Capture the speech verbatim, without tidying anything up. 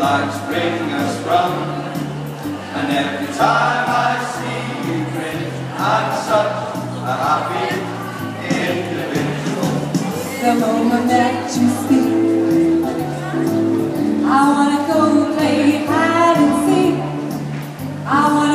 lights bring us from. And every time I see you grin, I'm such a happy individual. The moment that you speak, I wanna go play hide and seek. I wanna